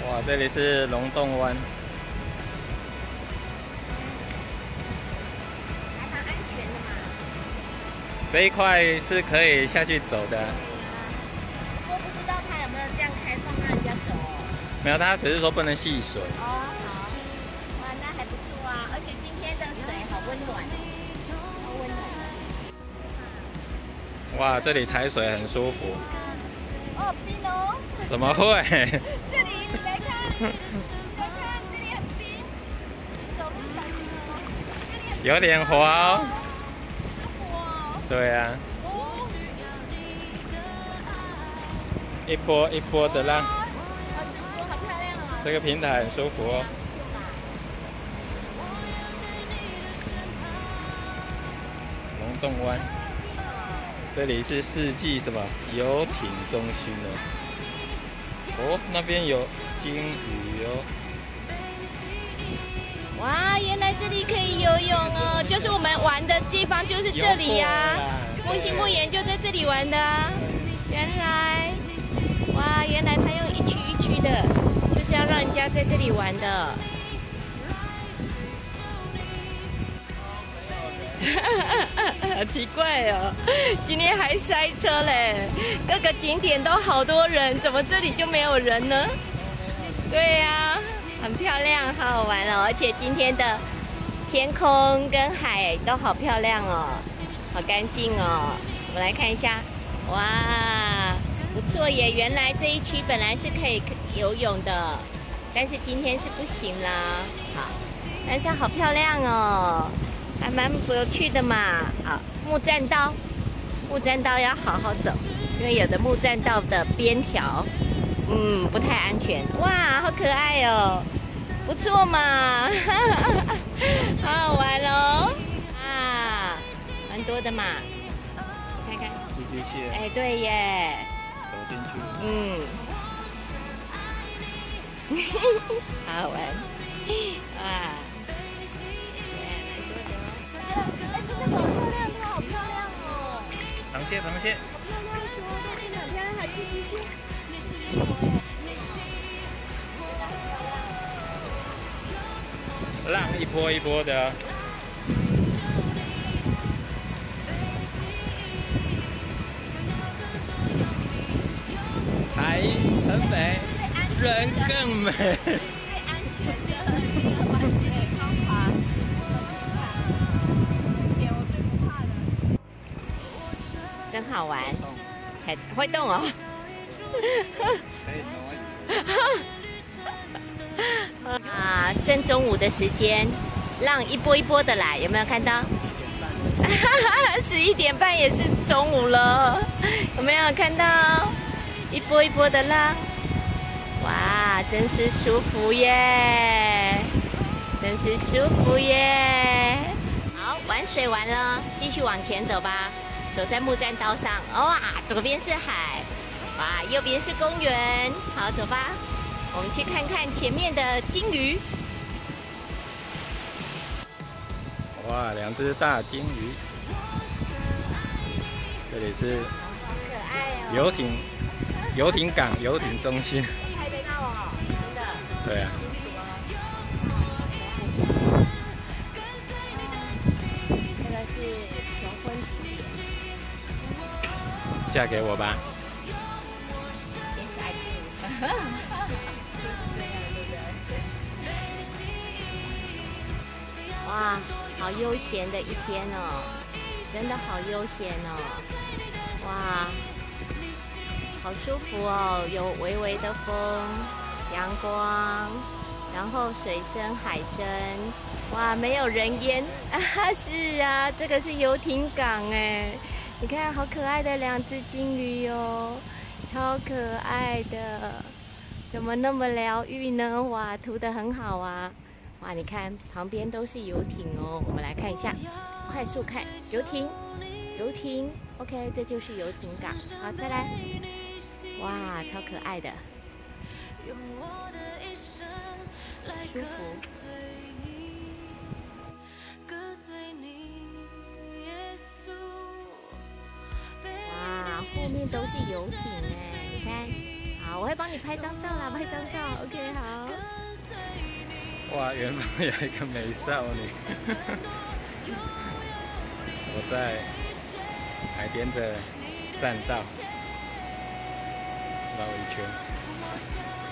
哇，这里是龙洞湾， 还蛮安全的嘛。 这一块是可以下去走的。 我不知道它有没有这样开放让人家走哦。 没有，他只是说不能戏水。 哦，好，哇，那还不错啊，而且今天的水好温暖哦，好温暖。 哇，这里踩水很舒服。 哦，冰哦。 怎么会？ 这里来看，来看，这里很冰，走路小心哦。这里很冰有点滑哦。 舒服哦。 对啊， 哦， 一波一波的浪， 好舒服，好漂亮哦。 这个平台很舒服哦。龙洞湾，这里是世纪什么游艇中心哦。哦，那边有鲸鱼哦。 哇，原来这里可以游泳哦，就是我们玩的地方就是这里呀、木星木岩就在这里玩的啊。原来，哇，原来他用一区一区的，就是要让人家在这里玩的。好奇怪哦，今天还塞车嘞，各个景点都好多人，怎么这里就没有人呢？对呀、很漂亮，好好玩哦，而且今天的天空跟海都好漂亮哦，好干净哦。我们来看一下，哇，不错耶！原来这一区本来是可以游泳的，但是今天是不行啦。好，但是好漂亮哦。还蛮有趣的嘛。好，木栈道，木栈道要好好走，因为有的木栈道的边条，不太安全。哇，好可爱哦，不错嘛，好好玩哦。啊，蛮多的嘛，看看。 寄居蟹。 哎，对耶。 走进去。 好好玩。哇。哎，真的好漂亮，它好漂亮哦！ 螃蟹，螃蟹。 好漂亮哦，真的很漂亮，还寄居蟹。 浪一波一波的。海很美，人更美。 最安全的滑雪方法。我最不怕的。真好玩，才会动哦。 可以啊，正中午的时间，浪一波一波的来，有没有看到？11点半也是中午了，有没有看到？一波一波的浪，哇，真是舒服耶，真是舒服耶。好，玩水完了，继续往前走吧。走在木栈道上，哇，左边是海，哇，右边是公园。好，走吧。我们去看看前面的鲸鱼。 哇，两只大鲸鱼。这里是好可爱哦！ 游艇港、游艇中心。 台北到哦，真的。 对啊。 这个是求婚景点。 嫁给我吧。 Yes, I do 哇，好悠闲的一天哦，真的好悠闲哦，哇，好舒服哦，有微微的风，阳光，然后水声、海声，哇，没有人烟啊，是啊，这个是游艇港哎，你看好可爱的两只金鱼哦，超可爱的，怎么那么疗愈呢？哇，涂得很好啊。哇，你看旁边都是游艇哦，我们来看一下，快速看游艇，游艇 ，OK， 这就是游艇港。好，再来，哇，超可爱的，舒服。哇，后面都是游艇哎，你看， 好，我会帮你拍张照啦，拍张照。OK， 好。 哇，远方有一个美少女。我在海边的栈道绕一圈。